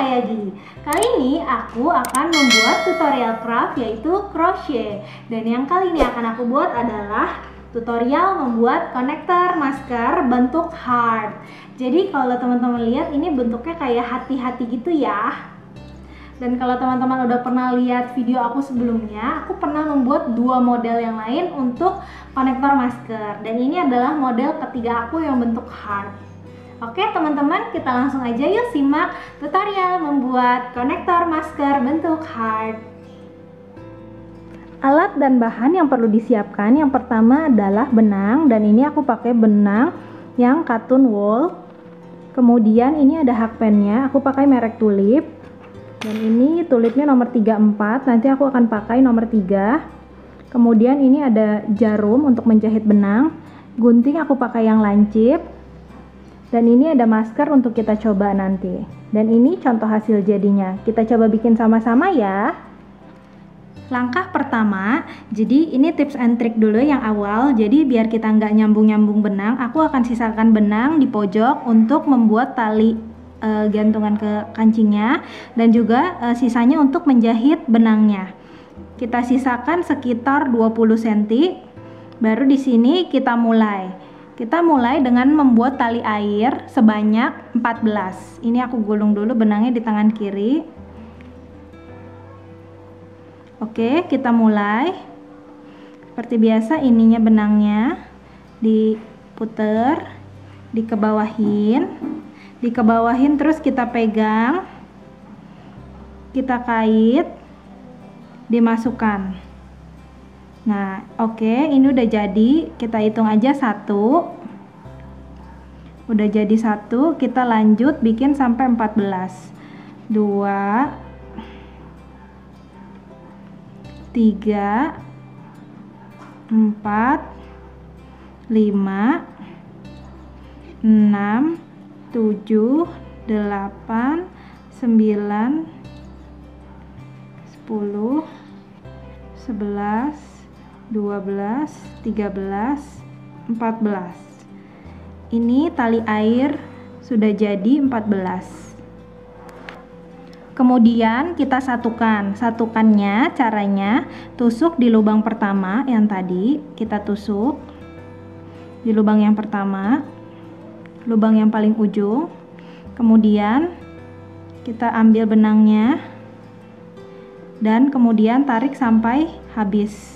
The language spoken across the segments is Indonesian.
saya Gi. Kali ini aku akan membuat tutorial craft yaitu crochet. Dan yang kali ini akan aku buat adalah tutorial membuat konektor masker bentuk heart. Jadi kalau teman-teman lihat ini bentuknya kayak hati-hati gitu ya. Dan kalau teman-teman udah pernah lihat video aku sebelumnya, aku pernah membuat dua model yang lain untuk konektor masker. Dan ini adalah model ketiga aku yang bentuk heart. Oke teman-teman, kita langsung aja yuk simak tutorial membuat konektor masker bentuk heart. Alat dan bahan yang perlu disiapkan, yang pertama adalah benang, dan ini aku pakai benang yang cotton wool. Kemudian ini ada hakpennya, aku pakai merek Tulip. Dan ini tulipnya nomor 34, nanti aku akan pakai nomor 3. Kemudian ini ada jarum untuk menjahit benang, gunting aku pakai yang lancip. Dan ini ada masker untuk kita coba nanti. Dan ini contoh hasil jadinya. Kita coba bikin sama-sama ya. Langkah pertama, jadi ini tips and trick dulu yang awal. Jadi biar kita nggak nyambung-nyambung benang, aku akan sisakan benang di pojok untuk membuat tali gantungan ke kancingnya. Dan juga sisanya untuk menjahit benangnya. Kita sisakan sekitar 20 cm. Baru di sini kita mulai. Kita mulai dengan membuat tali air sebanyak 14. Ini aku gulung dulu benangnya di tangan kiri. Oke, kita mulai. Seperti biasa ininya benangnya diputer, dikebawahin terus kita pegang. Kita kait, dimasukkan. Nah, oke, ini udah jadi. Kita hitung aja 1. Udah jadi 1, kita lanjut bikin sampai 14. 2 3 4 5 6 7 8 9 10 11 12, 13, 14. Ini tali air sudah jadi 14. Kemudian kita satukannya caranya tusuk di lubang pertama yang tadi kita tusuk di lubang yang pertama, lubang yang paling ujung. Kemudian kita ambil benangnya dan kemudian tarik sampai habis.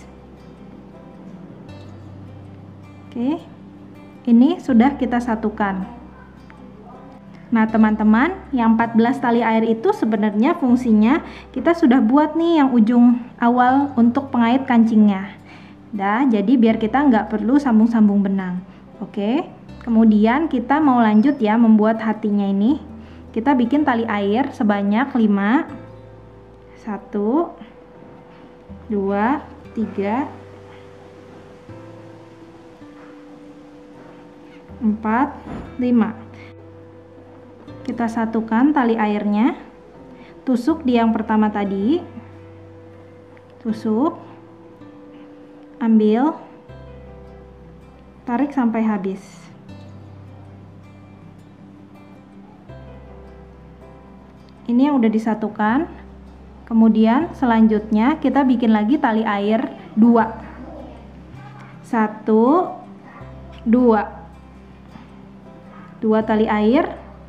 Oke, ini sudah kita satukan. Nah teman-teman, yang 14 tali air itu sebenarnya fungsinya kita sudah buat nih yang ujung awal untuk pengait kancingnya. Nah, jadi biar kita nggak perlu sambung-sambung benang. Oke, kemudian kita mau lanjut ya membuat hatinya ini. Kita bikin tali air sebanyak 5. 1 2 3 4, 5. Kita satukan tali airnya, tusuk di yang pertama tadi, tusuk, ambil, tarik sampai habis. Ini yang udah disatukan. Kemudian selanjutnya kita bikin lagi tali air 2. 1 2 tali air.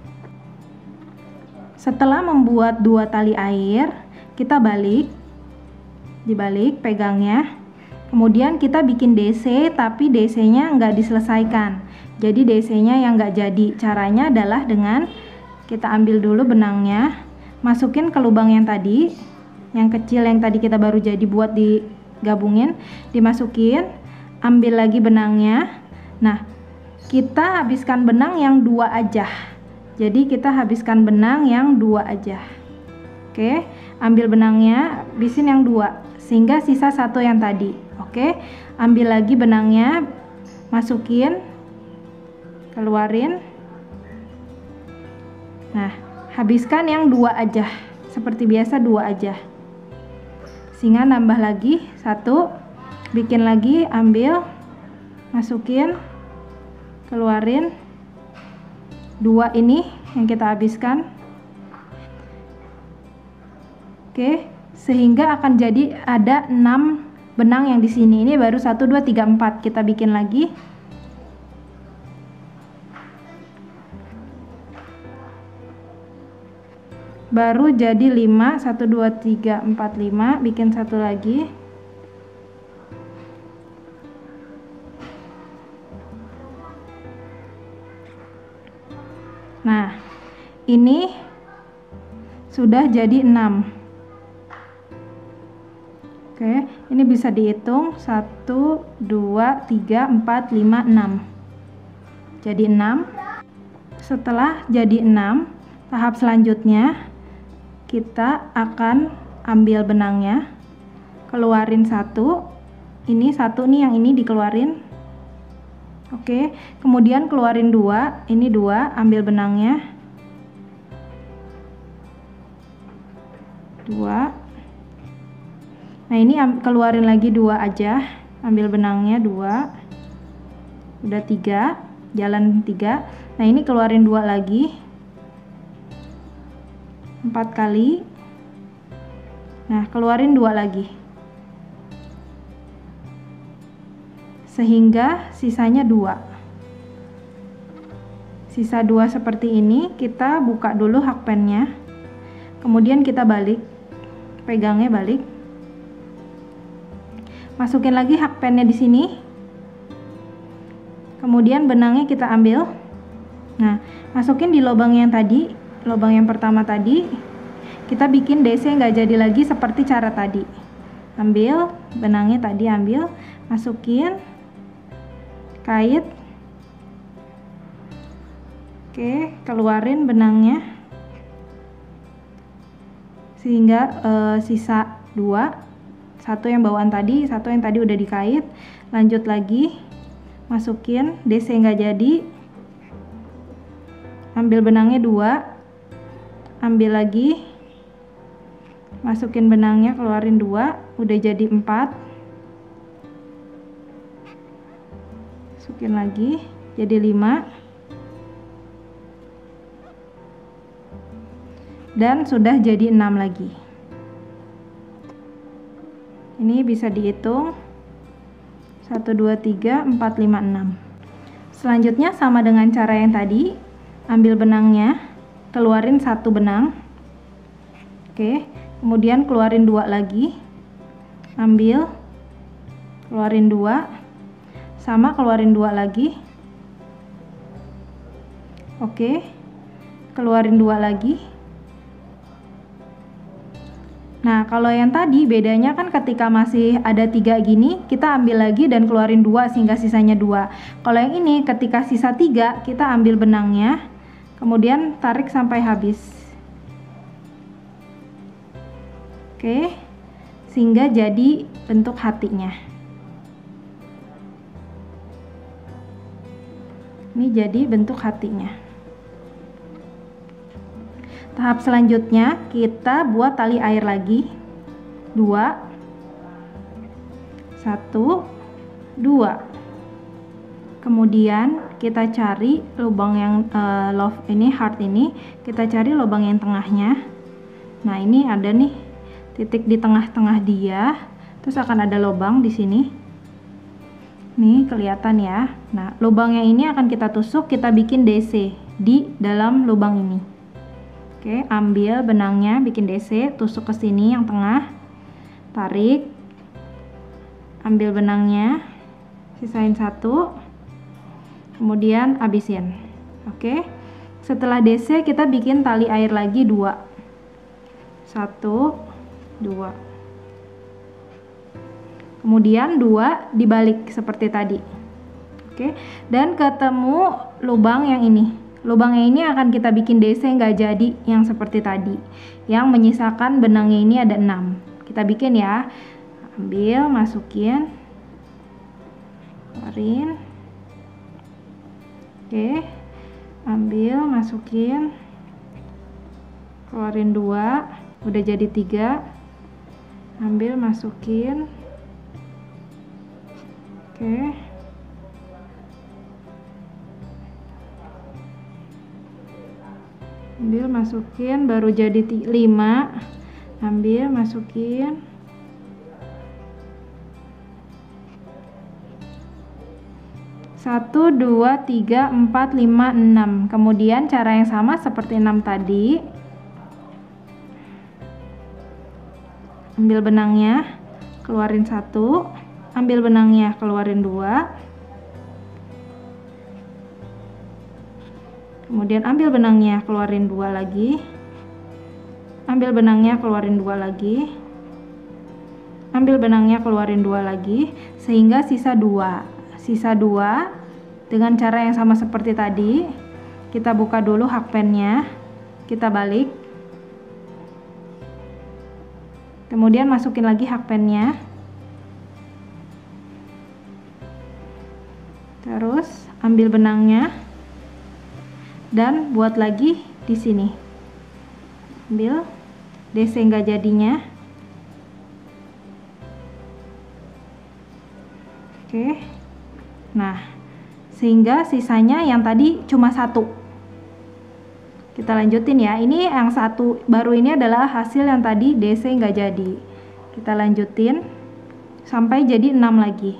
Setelah membuat 2 tali air, kita dibalik pegangnya. Kemudian kita bikin DC, tapi DC nya nggak diselesaikan. Jadi DC nya yang nggak jadi. Caranya adalah dengan kita ambil dulu benangnya, masukin ke lubang yang tadi, yang kecil yang tadi kita baru jadi buat digabungin, dimasukin, ambil lagi benangnya. Nah, kita habiskan benang yang 2 aja. Jadi kita habiskan benang yang 2 aja. Oke, ambil benangnya, habisin yang 2 sehingga sisa 1 yang tadi. Oke, ambil lagi benangnya, masukin, keluarin. Nah, habiskan yang 2 aja. Seperti biasa 2 aja. Sehingga nambah lagi 1, bikin lagi, ambil, masukin, keluarin. 2 ini yang kita habiskan. Oke, sehingga akan jadi ada 6 benang yang di sini. Ini baru 1 2 3 4. Kita bikin lagi. Baru jadi 5, 1 2 3 4 5. Bikin satu lagi. Nah, ini sudah jadi 6. Oke, ini bisa dihitung 1 2 3 4 5 6. Jadi 6. Setelah jadi 6, tahap selanjutnya kita akan ambil benangnya, keluarin satu. Ini satu nih, yang ini dikeluarin. Oke, kemudian keluarin 2. Ini 2, ambil benangnya. 2. Nah, ini keluarin lagi 2 aja, ambil benangnya 2. Udah 3, jalan 3. Nah, ini keluarin 2 lagi, 4 kali. Nah, keluarin 2 lagi, sehingga sisanya 2. Sisa 2 seperti ini. Kita buka dulu hakpennya, kemudian kita balik, pegangnya balik. Masukin lagi hakpennya di sini. Kemudian benangnya kita ambil. Nah, masukin di lubang yang tadi, lubang yang pertama tadi. Kita bikin DC nggak jadi lagi seperti cara tadi. Ambil benangnya tadi, ambil, masukin, kait. Oke, keluarin benangnya. Sehingga sisa 2. Satu yang bawaan tadi, satu yang tadi udah dikait. Lanjut lagi, masukin, DC nggak jadi. Ambil benangnya 2, ambil lagi, masukin benangnya, keluarin 2, udah jadi 4. Masukin lagi, jadi 5. Dan sudah jadi 6 lagi. Ini bisa dihitung 1 2 3 4 5 6. Selanjutnya sama dengan cara yang tadi, ambil benangnya, keluarin 1 benang. Oke, kemudian keluarin 2 lagi. Ambil, keluarin 2. Sama, keluarin 2 lagi. Oke, keluarin 2 lagi. Nah, kalau yang tadi bedanya kan ketika masih ada 3 gini, kita ambil lagi dan keluarin 2 sehingga sisanya 2. Kalau yang ini ketika sisa 3, kita ambil benangnya, kemudian tarik sampai habis. Oke, sehingga jadi bentuk hatinya. Ini jadi bentuk hatinya. Tahap selanjutnya kita buat tali air lagi. 2 1 2. Kemudian kita cari lubang yang love ini, heart ini, kita cari lubang yang tengahnya. Nah, ini ada nih titik di tengah-tengah dia, terus akan ada lubang di sini. Nih kelihatan ya. Nah, lubang yang ini akan kita tusuk, kita bikin DC di dalam lubang ini. Oke, ambil benangnya, bikin DC, tusuk ke sini yang tengah, tarik, ambil benangnya, sisain 1, kemudian habisin. Oke, setelah DC kita bikin tali air lagi 2, 1 2, kemudian 2 dibalik seperti tadi. Oke, dan ketemu lubang yang ini. Lubangnya ini akan kita bikin DC nggak jadi yang seperti tadi, yang menyisakan benangnya ini ada 6. Kita bikin ya, ambil, masukin, keluarin. Oke, ambil, masukin, keluarin 2, udah jadi 3. Ambil, masukin. Oke, ambil, masukin, baru jadi 5. ambil, masukin. Satu, dua, tiga, empat, lima, enam. Kemudian cara yang sama seperti 6 tadi. Ambil benangnya, keluarin 1. Ambil benangnya, keluarin 2. Kemudian ambil benangnya, keluarin 2 lagi. Ambil benangnya, keluarin 2 lagi. Ambil benangnya, keluarin 2 lagi, sehingga sisa 2. Sisa 2 dengan cara yang sama seperti tadi. Kita buka dulu hakpennya, kita balik, kemudian masukin lagi hakpennya, terus ambil benangnya dan buat lagi di sini. Ambil DC enggak jadinya. Oke. Nah, sehingga sisanya yang tadi cuma 1. Kita lanjutin ya. Ini yang 1 baru ini adalah hasil yang tadi DC nggak jadi. Kita lanjutin sampai jadi 6 lagi.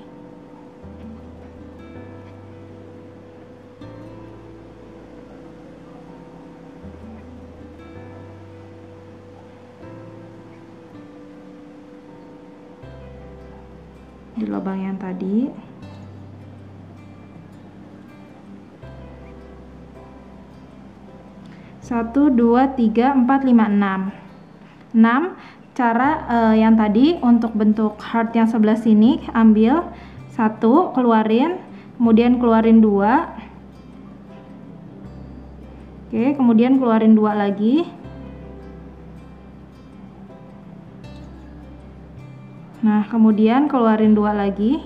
Di lubang yang tadi. 1, 2, 3, 4, 5, 6. 6 cara yang tadi untuk bentuk heart yang sebelah sini, ambil 1, keluarin, kemudian keluarin 2. Oke, kemudian keluarin 2 lagi. Nah, kemudian keluarin 2 lagi.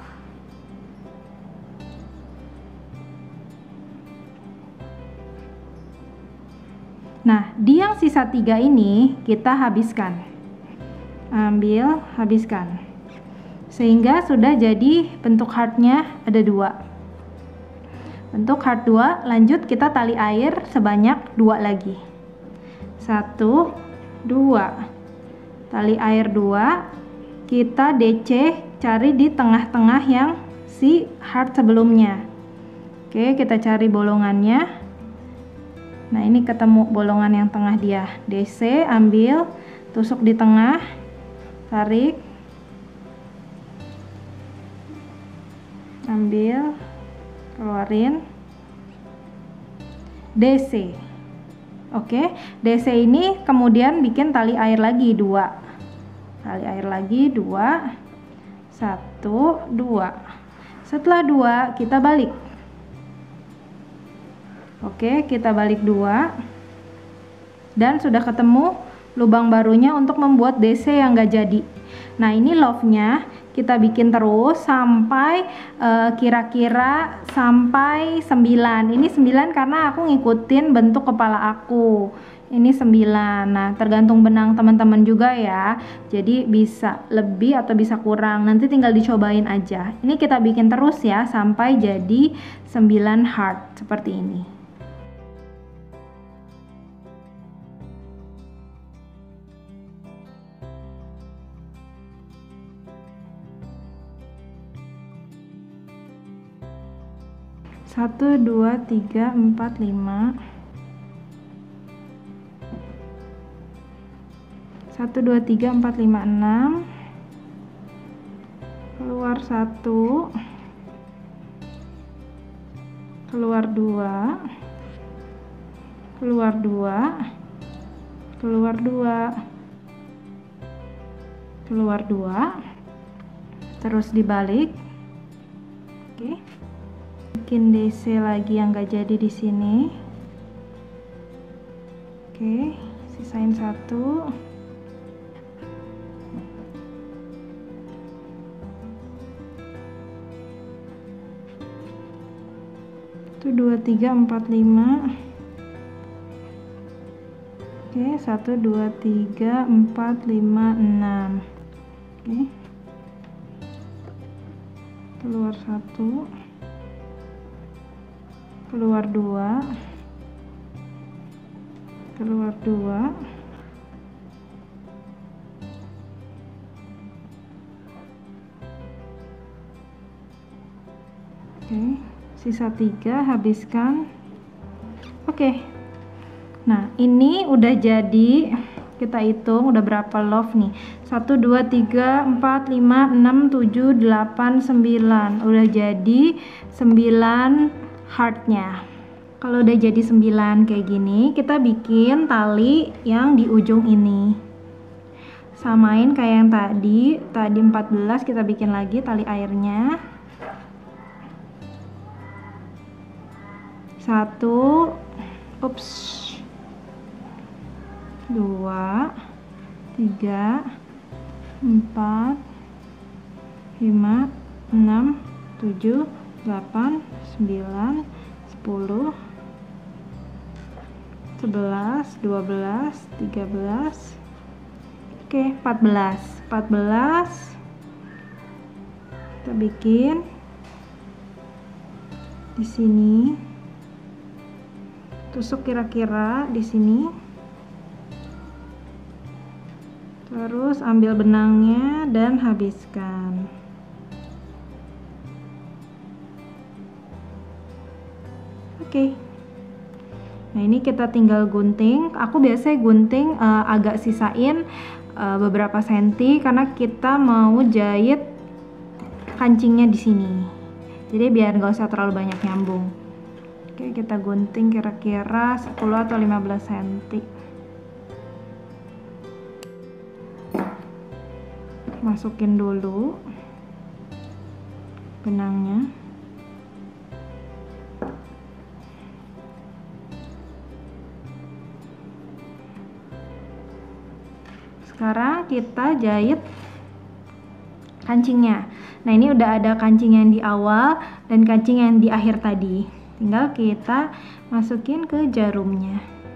Nah, di yang sisa 3 ini kita habiskan. Ambil, habiskan. Sehingga sudah jadi bentuk heartnya ada 2. Bentuk heart 2, lanjut kita tali air sebanyak 2 lagi. 1, 2. Tali air 2, kita DC cari di tengah-tengah yang si heart sebelumnya. Oke, kita cari bolongannya. Nah, ini ketemu bolongan yang tengah dia. DC, ambil, tusuk di tengah, tarik, ambil, keluarin, DC. Oke, DC ini kemudian bikin tali air lagi 2. Tali air lagi 2. 1, 2. Setelah 2 kita balik. Oke, kita balik 2 dan sudah ketemu lubang barunya untuk membuat DC yang gak jadi. Nah, ini love-nya kita bikin terus sampai kira-kira sampai 9. Ini 9 karena aku ngikutin bentuk kepala aku. Ini 9. Nah, tergantung benang teman-teman juga ya. Jadi bisa lebih atau bisa kurang. Nanti tinggal dicobain aja. Ini kita bikin terus ya sampai jadi 9 heart seperti ini. Satu, 2, 3, 4, 5. 1, 2, 3, 4, 5, 6. Keluar 1. Keluar 2. Keluar 2. Keluar 2. Keluar 2. Terus dibalik. Oke. Bikin DC lagi yang gak jadi di sini. Oke, sisain 1. 1, 2, 3, 4, 5. Oke, 1, 2, 3, 4, 5, 6. Oke, keluar 1, keluar 2, keluar 2, Oke, sisa 3 habiskan. Oke. Nah, ini udah jadi. Kita hitung udah berapa love nih. 1 2 3 4 5 6 7 8 9. Udah jadi 9 heartnya. Kalau udah jadi 9 kayak gini, kita bikin tali yang di ujung ini. Samain kayak yang tadi 14, kita bikin lagi tali airnya. 1, ups, 2, 3, 4, 5, 6, 7, 8, 9, 10, 11, 12, 13, oke, 14 kita bikin di sini, tusuk kira-kira di sini, terus ambil benangnya dan habiskan. Oke. Nah, ini kita tinggal gunting. Aku biasanya gunting agak sisain beberapa senti karena kita mau jahit kancingnya di sini. Jadi biar nggak usah terlalu banyak nyambung. Oke, kita gunting kira-kira 10 atau 15 cm. Masukin dulu benangnya. Sekarang kita jahit kancingnya. Nah, ini udah ada kancing yang di awal dan kancing yang di akhir tadi. Tinggal kita masukin ke jarumnya.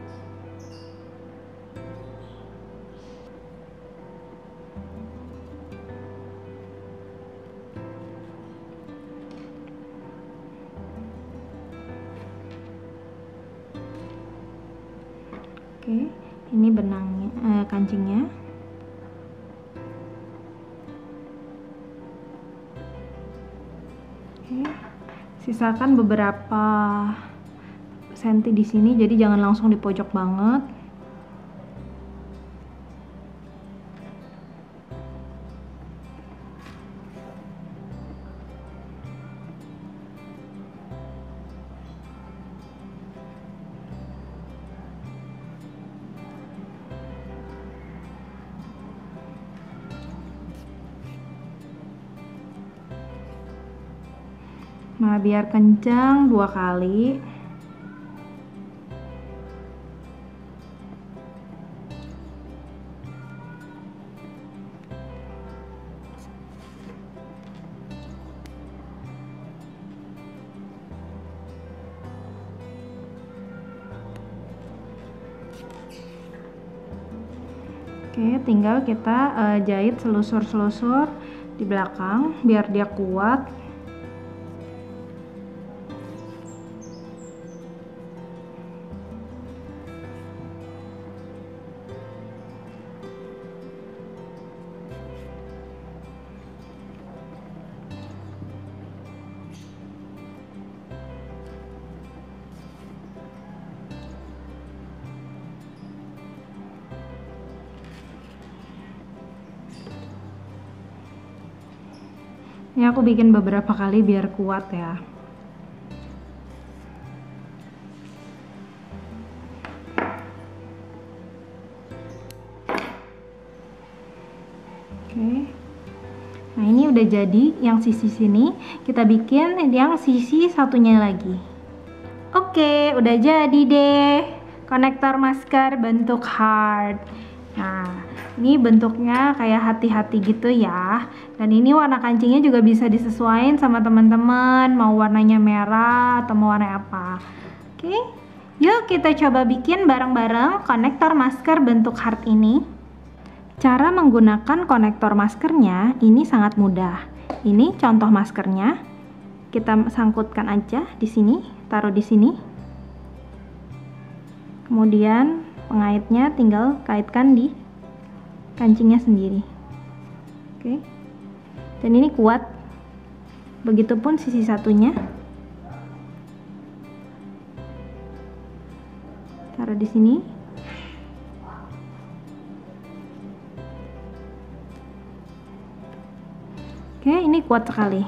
Oke, ini benangnya, kancingnya. Oke, sisakan beberapa senti di sini, jadi jangan langsung di pojok banget. Nah, biar kencang 2 kali. Oke, tinggal kita jahit selusur-selusur di belakang biar dia kuat. Ini aku bikin beberapa kali biar kuat ya. Oke. Nah, ini udah jadi yang sisi sini. Kita bikin yang sisi satunya lagi. Oke, udah jadi deh konektor masker bentuk heart. Nah, ini bentuknya kayak hati-hati gitu ya. Dan ini warna kancingnya juga bisa disesuaikan sama teman-teman, mau warnanya merah atau mau warna apa. Oke, yuk kita coba bikin bareng-bareng konektor masker bentuk heart ini. Cara menggunakan konektor maskernya ini sangat mudah. Ini contoh maskernya. Kita sangkutkan aja di sini, taruh di sini. Kemudian pengaitnya tinggal kaitkan di kancingnya sendiri. Oke. Dan ini kuat. Begitupun sisi satunya. taruh di sini. Oke, ini kuat sekali.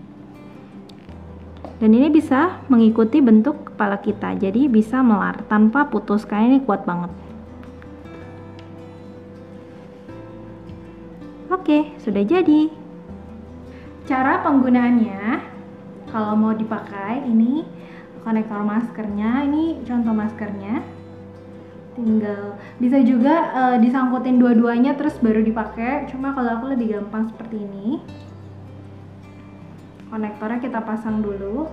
Dan ini bisa mengikuti bentuk kepala kita, jadi bisa melar tanpa putus, karena ini kuat banget. Oke, sudah jadi. Cara penggunaannya, kalau mau dipakai, ini konektor maskernya, ini contoh maskernya. Tinggal bisa juga disangkutin dua-duanya terus baru dipakai, cuma kalau aku lebih gampang seperti ini. Konektornya kita pasang dulu.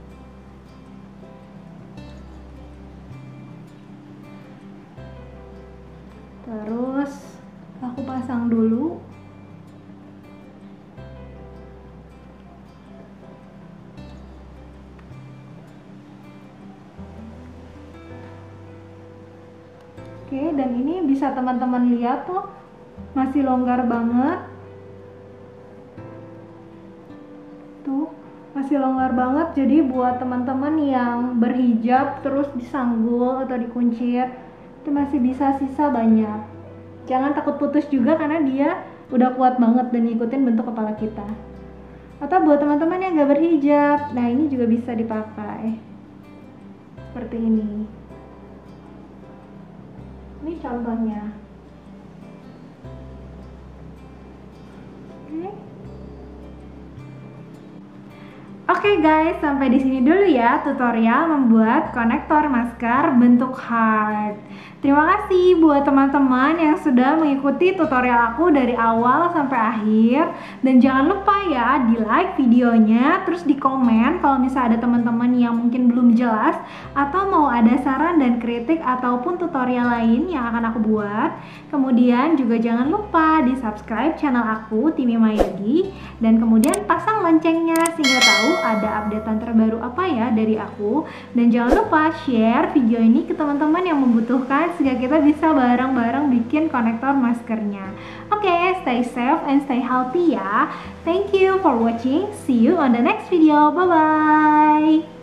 Terus aku pasang dulu. Oke, dan ini bisa teman-teman lihat tuh, masih longgar banget. Tuh, masih longgar banget. Jadi buat teman-teman yang berhijab terus disanggul atau dikuncir, itu masih bisa sisa banyak. Jangan takut putus juga karena dia udah kuat banget dan ngikutin bentuk kepala kita. Atau buat teman-teman yang gak berhijab, nah ini juga bisa dipakai. Seperti ini. Ini contohnya. Oke guys, sampai di sini dulu ya tutorial membuat konektor masker bentuk heart. Terima kasih buat teman-teman yang sudah mengikuti tutorial aku dari awal sampai akhir. Dan jangan lupa ya di like videonya, terus di komen kalau misalnya ada teman-teman yang mungkin belum jelas atau mau ada saran dan kritik ataupun tutorial lain yang akan aku buat. Kemudian juga jangan lupa di subscribe channel aku Timi Mayadi, dan kemudian pasang loncengnya sehingga tahu ada updatean terbaru apa ya dari aku. Dan jangan lupa share video ini ke teman-teman yang membutuhkan sehingga kita bisa bareng-bareng bikin konektor maskernya. Oke, stay safe and stay healthy ya. Thank you for watching. See you on the next video. Bye bye.